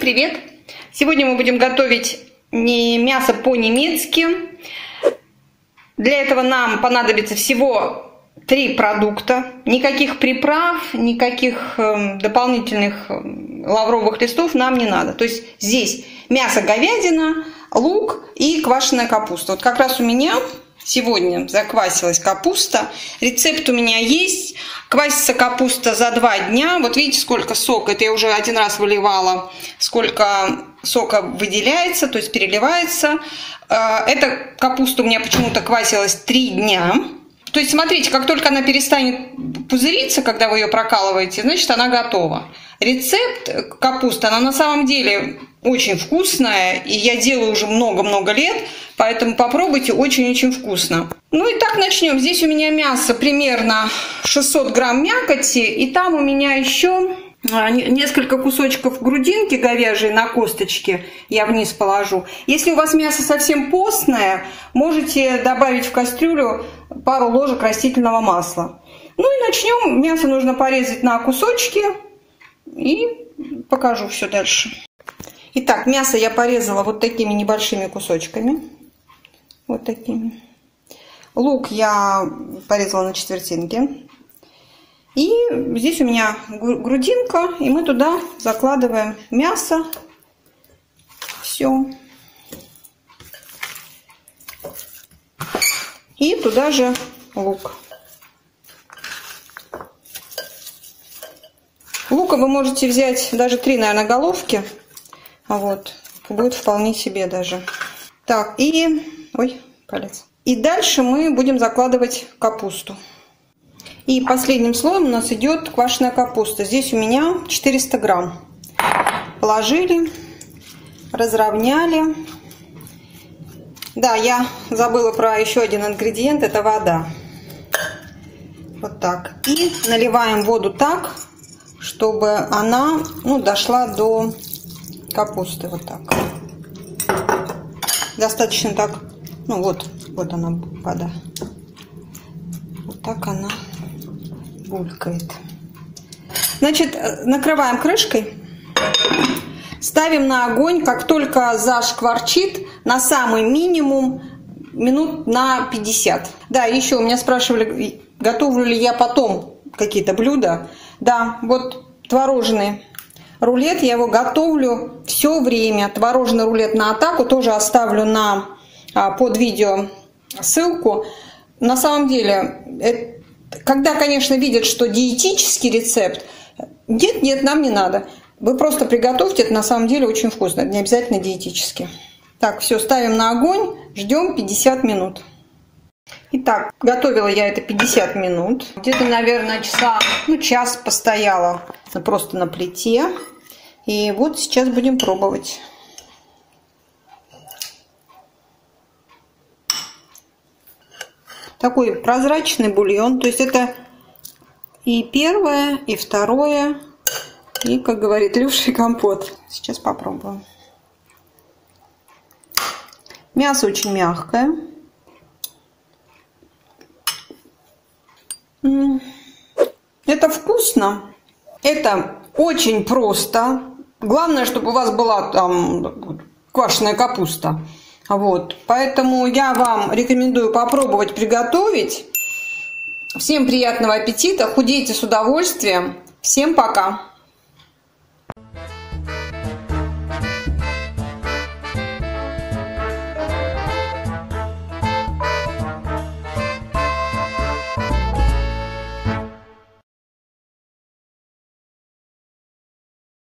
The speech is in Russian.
привет! Сегодня мы будем готовить мясо по-немецки. Для этого нам понадобится всего 3 продукта. Никаких приправ, никаких дополнительных лавровых листов нам не надо. То есть здесь мясо, говядина, лук и квашеная капуста. Вот как раз у меня сегодня заквасилась капуста. Рецепт у меня есть. Квасится капуста за 2 дня. Вот видите, сколько сока. Это я уже один раз выливала. Сколько сока выделяется, то есть переливается. Эта капуста у меня почему-то квасилась 3 дня. То есть смотрите, как только она перестанет пузыриться, когда вы ее прокалываете, значит она готова. Рецепт капусты, она на самом деле очень вкусная, и я делаю уже много-много лет, поэтому попробуйте, очень-очень вкусно. Ну и так начнем. Здесь у меня мясо примерно 600 грамм мякоти, и там у меня еще несколько кусочков грудинки говяжьей на косточке я вниз положу. Если у вас мясо совсем постное, можете добавить в кастрюлю пару ложек растительного масла. Ну и начнем. Мясо нужно порезать на кусочки и покажу все дальше. Итак, мясо я порезала вот такими небольшими кусочками. Вот такими. Лук я порезала на четвертинки. И здесь у меня грудинка, и мы туда закладываем мясо. Все. И туда же лук. Лука вы можете взять даже 3, наверное, головки. Вот. Будет вполне себе даже. Так, и... Ой, палец. И дальше мы будем закладывать капусту. И последним слоем у нас идет квашеная капуста. Здесь у меня 400 грамм. Положили, разровняли. Да, я забыла про еще один ингредиент, это вода. Вот так. И наливаем воду так, чтобы она дошла до капусты. Вот так. Достаточно так. Вот она вода. Вот так она булькает. Значит, накрываем крышкой, ставим на огонь, как только зашкварчит, на самый минимум минут на 50. Да, еще у меня спрашивали, готовлю ли я потом какие-то блюда. Да, вот творожный рулет, я его готовлю все время. Творожный рулет на атаку тоже оставлю под видео ссылку. На самом деле, когда, конечно, видят, что диетический рецепт, нет, нам не надо. Вы просто приготовьте, это на самом деле очень вкусно, не обязательно диетически. Так, все, ставим на огонь, ждем 50 минут. Итак, готовила я это 50 минут. Где-то, наверное, час постояла просто на плите. И вот сейчас будем пробовать. Такой прозрачный бульон, то есть это и первое, и второе, и, как говорит Люша, компот. Сейчас попробуем. Мясо очень мягкое. Это вкусно, это очень просто. Главное, чтобы у вас была там квашеная капуста. Вот, поэтому я вам рекомендую попробовать приготовить. Всем приятного аппетита, худейте с удовольствием. Всем пока!